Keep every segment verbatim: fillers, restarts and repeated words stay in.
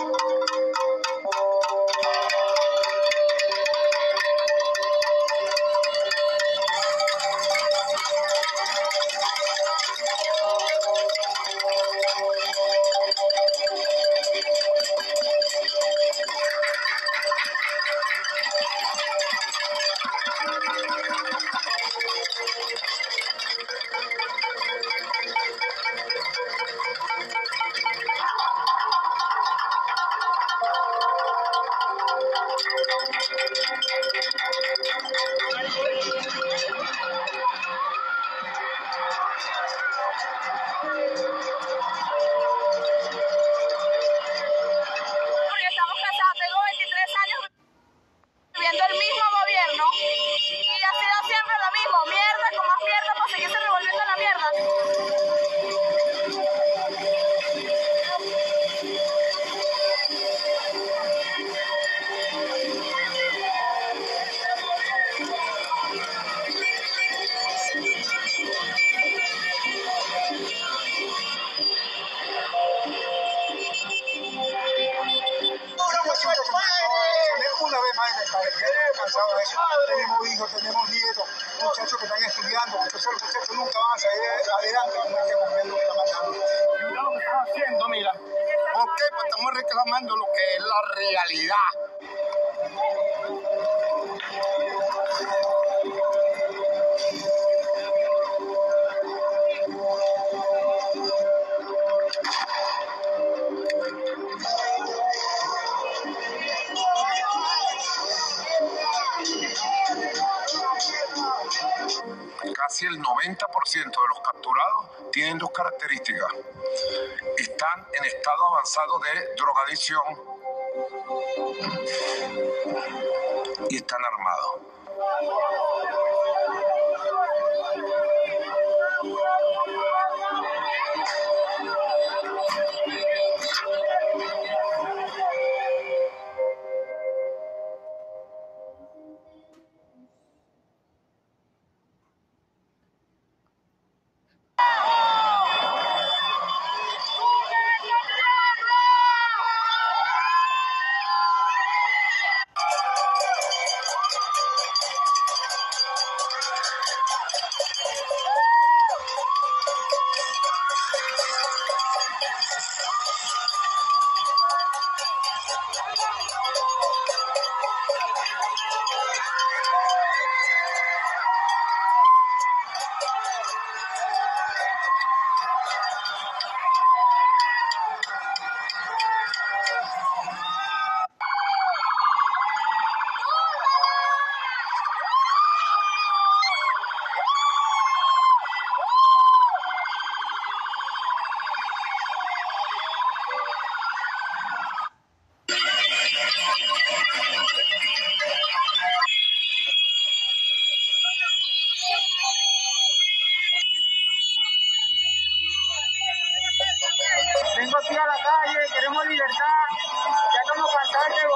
Una vez más en el país, ya estoy cansado de eso. Tenemos hijos, tenemos nietos, muchachos que están estudiando, entonces los muchachos nunca van a salir adelante con este gobierno que está mandando. Mira lo que están haciendo, mira. ¿Por qué? Pues estamos reclamando lo que es la realidad. Casi el noventa por ciento de los capturados tienen dos características. Están en estado avanzado de drogadicción y están armados. Vengo aquí a la calle, queremos libertad, ya estamos cansados del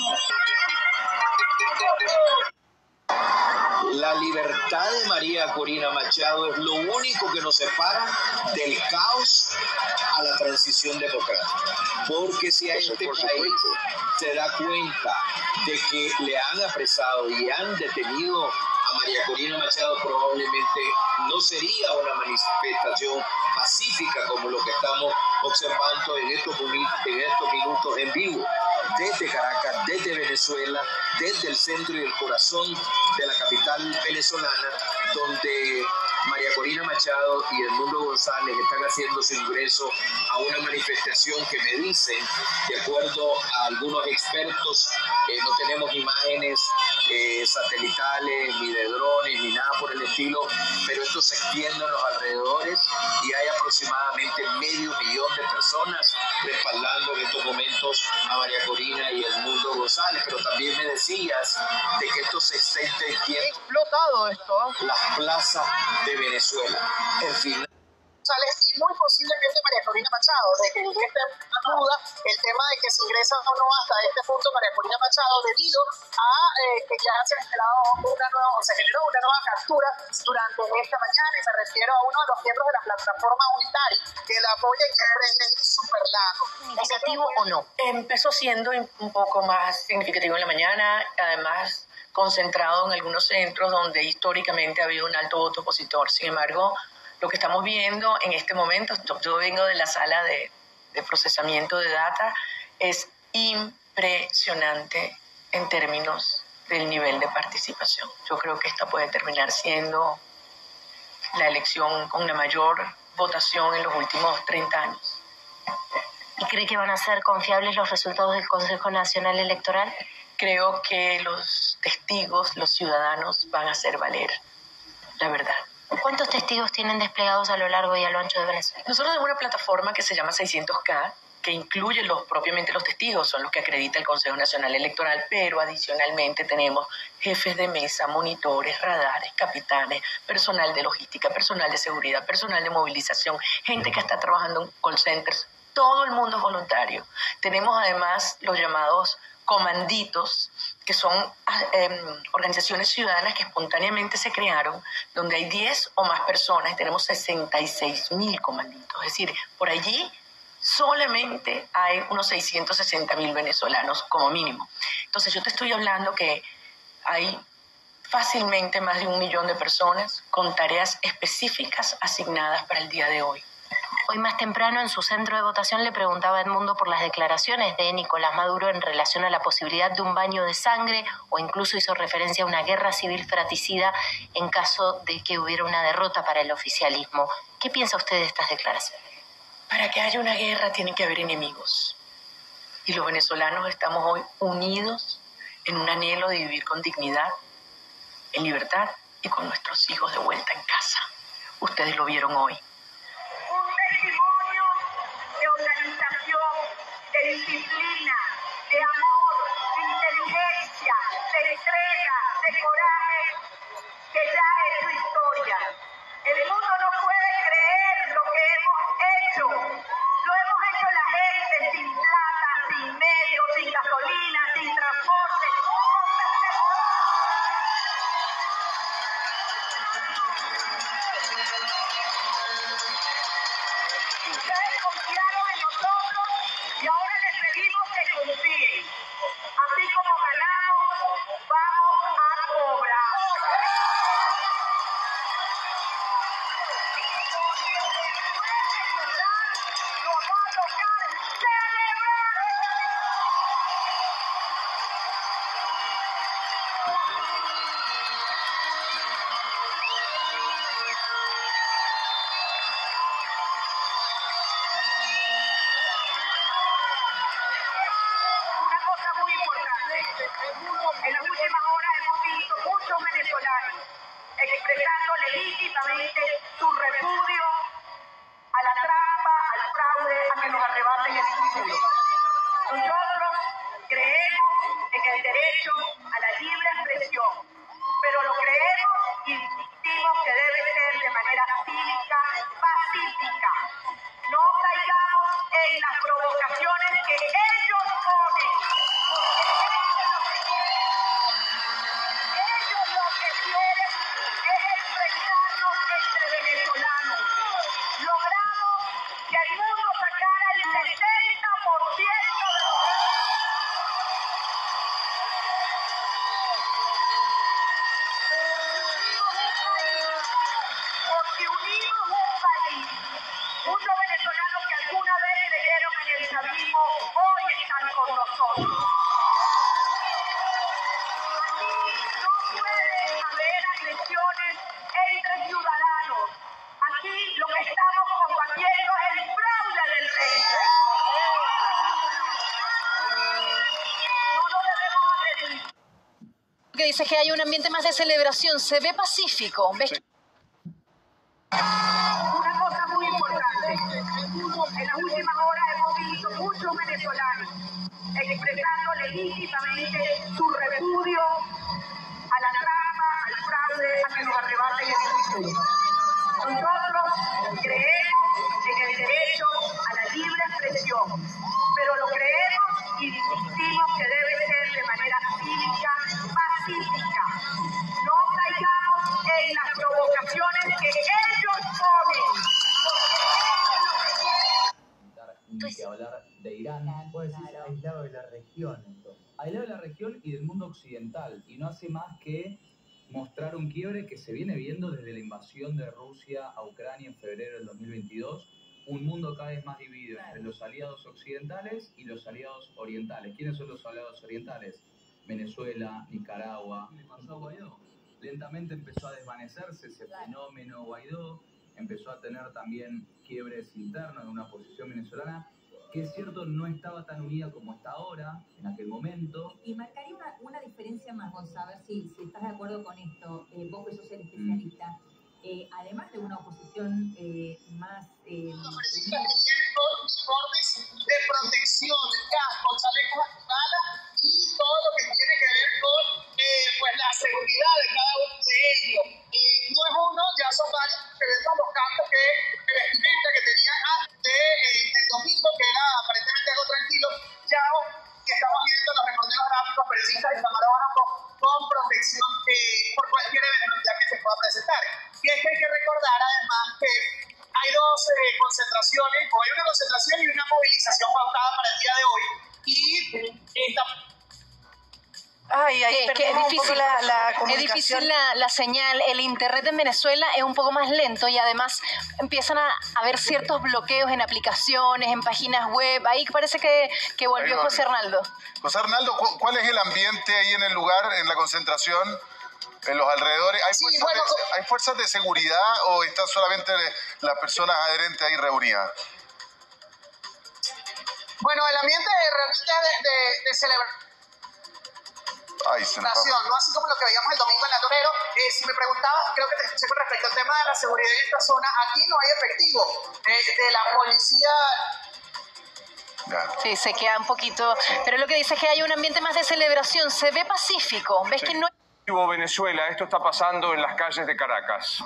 gobierno. La libertad de María Corina Machado es lo único que nos separa del caos a la transición democrática. Porque si a este país se da cuenta de que le han apresado y han detenido a María Corina Machado, probablemente no sería una manifestación pacífica como lo que estamos observando en estos, en estos minutos en vivo, desde Caracas, desde Venezuela, desde el centro y el corazón de la capital venezolana, donde María Corina Machado y Edmundo González están haciendo su ingreso a una manifestación que me dicen, de acuerdo a algunos expertos, eh, no tenemos imágenes eh, satelitales, ni de drones, ni nada por el estilo, pero esto se extiende en los alrededores y hay aproximadamente medio millón de personas respaldando en estos momentos a María Corina y Edmundo González. Pero también me decías de que esto se está extendiendo. Explotado esto, ¿eh? Las plazas de Venezuela. En fin, González y muy posiblemente María Corina Machado, de que esté en duda el tema de que se ingresa o no hasta este punto María Corina Machado, debido a eh, que ya se ha generado una nueva, o se generó una nueva captura durante esta mañana, y me refiero a uno de los miembros de la plataforma Unitari que la apoya y que es súper largo. ¿Significativo o no? Empezó siendo un poco más significativo en la mañana, además concentrado en algunos centros donde históricamente ha habido un alto voto opositor. Sin embargo, lo que estamos viendo en este momento, yo, yo vengo de la sala de, de procesamiento de data, es impresionante en términos del nivel de participación. Yo creo que esta puede terminar siendo la elección con la mayor votación en los últimos treinta años. ¿Y cree que van a ser confiables los resultados del Consejo Nacional Electoral? Creo que los testigos, los ciudadanos, van a hacer valer la verdad. ¿Cuántos testigos tienen desplegados a lo largo y a lo ancho de Venezuela? Nosotros tenemos una plataforma que se llama seiscientos K, que incluye los, propiamente los testigos, son los que acredita el Consejo Nacional Electoral, pero adicionalmente tenemos jefes de mesa, monitores, radares, capitanes, personal de logística, personal de seguridad, personal de movilización, gente que está trabajando en call centers. Todo el mundo es voluntario. Tenemos además los llamados comanditos, que son eh, organizaciones ciudadanas que espontáneamente se crearon, donde hay diez o más personas, y tenemos sesenta y seis mil comanditos. Es decir, por allí solamente hay unos seiscientos sesenta mil venezolanos como mínimo. Entonces yo te estoy hablando que hay fácilmente más de un millón de personas con tareas específicas asignadas para el día de hoy. Hoy más temprano en su centro de votación le preguntaba a Edmundo por las declaraciones de Nicolás Maduro en relación a la posibilidad de un baño de sangre, o incluso hizo referencia a una guerra civil fratricida en caso de que hubiera una derrota para el oficialismo. ¿Qué piensa usted de estas declaraciones? Para que haya una guerra tienen que haber enemigos. Y los venezolanos estamos hoy unidos en un anhelo de vivir con dignidad, en libertad y con nuestros hijos de vuelta en casa. Ustedes lo vieron hoy. Testimonio de organización, de disciplina, de amor, de inteligencia, de entrega, de coraje, que ya es su historia. El mundo no puede creer lo que hemos hecho. Lo hemos hecho la gente sin plata, sin medios, sin gasolina, sin transporte. Ustedes confiaron en nosotros y ahora les pedimos que confíen. Así como ganamos, vamos a cobrar. Lo va a tocar celebrar. Una cosa muy importante. En las últimas horas hemos visto muchos venezolanos expresando legítimamente su repudio a la trampa, al fraude, a que nos arrebaten el futuro. Nosotros creemos en el derecho a la libre expresión, pero lo creemos y insistimos que debe ser de manera cívica, pacífica. No caigamos en las provocaciones que ellos ponen, porque ellos lo que quieren es enfrentarnos entre venezolanos. Logramos que el mundo sacara el sesenta por ciento de los porque unimos un país. Muchos venezolanos que alguna vez creyeron en el chavismo hoy están con nosotros. Aquí no puede haber agresiones entre ciudadanos. Aquí lo que estamos combatiendo es el fraude del régimen. No nos debemos agredir. Que dice que hay un ambiente más de celebración, se ve pacífico. ¿Ves? Una cosa muy importante. En las últimas horas hemos visto muchos venezolanos expresando legítimamente su repudio a la trampa, al fraude, a que nos arrebaten el futuro. Nosotros creemos en el derecho a la libre expresión, pero lo creemos y insistimos que debe ser de manera cívica, pacífica. No caigamos en las provocaciones que ellos ponen. Ni que hablar de Irán, puede decir aislado de la región, entonces. Aislado de la región y del mundo occidental, y no hace más que mostrar un quiebre que se viene viendo desde la invasión de Rusia a Ucrania en febrero del dos mil veintidós, un mundo cada vez más dividido entre los aliados occidentales y los aliados orientales. ¿Quiénes son los aliados orientales? Venezuela, Nicaragua. ¿Qué le pasó a Guaidó? Lentamente empezó a desvanecerse ese fenómeno Guaidó, empezó a tener también quiebres internos en una posición venezolana que es cierto no estaba tan unida como está ahora, en aquel momento. Y marcaría una, una diferencia más, Gonzalo, a ver si, si estás de acuerdo con esto, eh, vos que sos el especialista, mm. eh, además de una oposición eh, más... Eh, uniformes de protección, cascos, chalecos antibalas y todo lo que tiene que ver con eh, pues la seguridad de cada uno de ellos. Eh, no es uno, ya son varios que vemos los campos que de vestimenta que tenían antes de, eh, del domingo, que era aparentemente algo tranquilo, ya que estamos viendo los recorderos gráficos, periodistas y camarógrafos con protección eh, por cualquier eventualidad que se pueda presentar. Y es que hay que recordar además que hay dos eh, concentraciones, o hay una concentración y una movilización pautada para el día de hoy, y esta... Ay, ay, que, que es difícil la, la comunicación. Es difícil la, la señal. El internet en Venezuela es un poco más lento y además empiezan a haber ciertos bloqueos en aplicaciones, en páginas web. Ahí parece que, que volvió Ahí José Arnaldo. José Arnaldo, ¿cuál es el ambiente ahí en el lugar, en la concentración, en los alrededores? ¿Hay, sí, fuerzas, bueno, de, ¿hay fuerzas de seguridad o están solamente las personas adherentes ahí reunidas? Bueno, el ambiente realmente de, de, de celebración. Ay, se me no así como lo que veíamos el domingo en la Torero. Eh, si me preguntabas, creo que te escuché con respecto al tema de la seguridad en esta zona, aquí no hay efectivo eh, de la policía. Sí, se queda un poquito, pero lo que dice es que hay un ambiente más de celebración, se ve pacífico, ves sí. que no... Venezuela, esto está pasando en las calles de Caracas.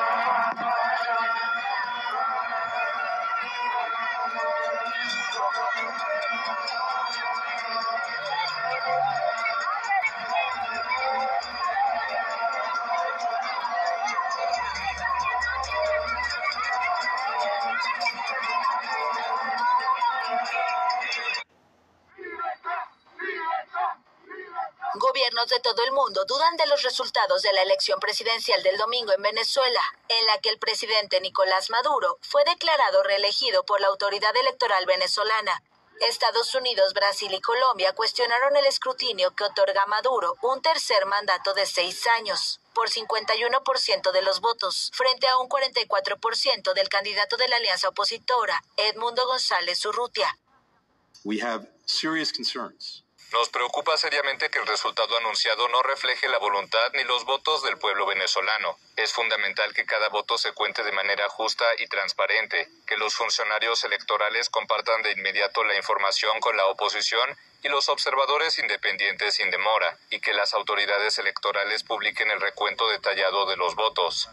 Gobiernos de todo el mundo dudan de los resultados de la elección presidencial del domingo en Venezuela, en la que el presidente Nicolás Maduro fue declarado reelegido por la autoridad electoral venezolana. Estados Unidos, Brasil y Colombia cuestionaron el escrutinio que otorga a Maduro un tercer mandato de seis años, por cincuenta y uno por ciento de los votos, frente a un cuarenta y cuatro por ciento del candidato de la alianza opositora, Edmundo González Urrutia. We have serious concerns. Nos preocupa seriamente que el resultado anunciado no refleje la voluntad ni los votos del pueblo venezolano. Es fundamental que cada voto se cuente de manera justa y transparente, que los funcionarios electorales compartan de inmediato la información con la oposición y los observadores independientes sin demora, y que las autoridades electorales publiquen el recuento detallado de los votos.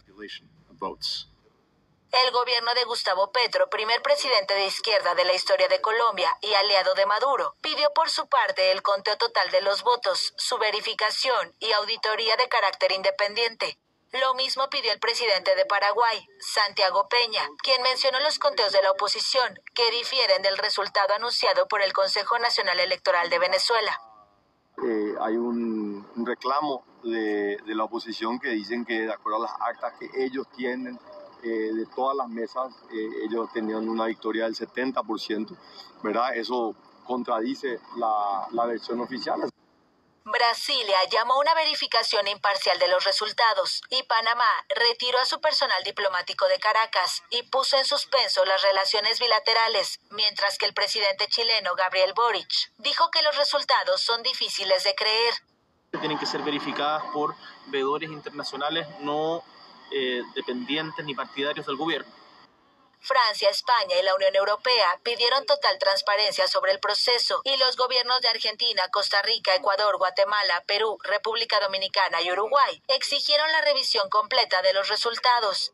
El gobierno de Gustavo Petro, primer presidente de izquierda de la historia de Colombia y aliado de Maduro, pidió por su parte el conteo total de los votos, su verificación y auditoría de carácter independiente. Lo mismo pidió el presidente de Paraguay, Santiago Peña, quien mencionó los conteos de la oposición, que difieren del resultado anunciado por el Consejo Nacional Electoral de Venezuela. Eh, hay un, un reclamo de, de la oposición que dicen que de acuerdo a las actas que ellos tienen, Eh, de todas las mesas, eh, ellos tenían una victoria del setenta por ciento, ¿verdad? Eso contradice la, la versión oficial. Brasilia llamó una verificación imparcial de los resultados y Panamá retiró a su personal diplomático de Caracas y puso en suspenso las relaciones bilaterales, mientras que el presidente chileno Gabriel Boric dijo que los resultados son difíciles de creer. Tienen que ser verificadas por veedores internacionales no Eh, dependientes ni partidarios del gobierno. Francia, España y la Unión Europea pidieron total transparencia sobre el proceso y los gobiernos de Argentina, Costa Rica, Ecuador, Guatemala, Perú, República Dominicana y Uruguay exigieron la revisión completa de los resultados.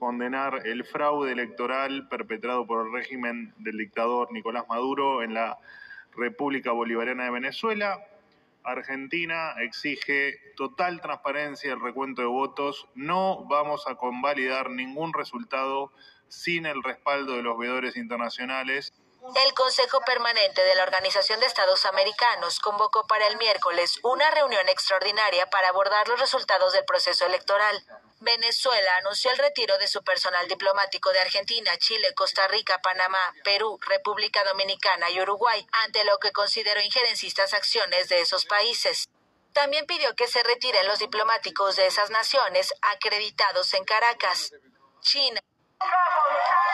condenar el fraude electoral perpetrado por el régimen del dictador Nicolás Maduro en la República Bolivariana de Venezuela. Argentina exige total transparencia del recuento de votos. No vamos a convalidar ningún resultado sin el respaldo de los veedores internacionales. El Consejo Permanente de la Organización de Estados Americanos convocó para el miércoles una reunión extraordinaria para abordar los resultados del proceso electoral. Venezuela anunció el retiro de su personal diplomático de Argentina, Chile, Costa Rica, Panamá, Perú, República Dominicana y Uruguay, ante lo que consideró injerencistas acciones de esos países. También pidió que se retiren los diplomáticos de esas naciones acreditados en Caracas. China.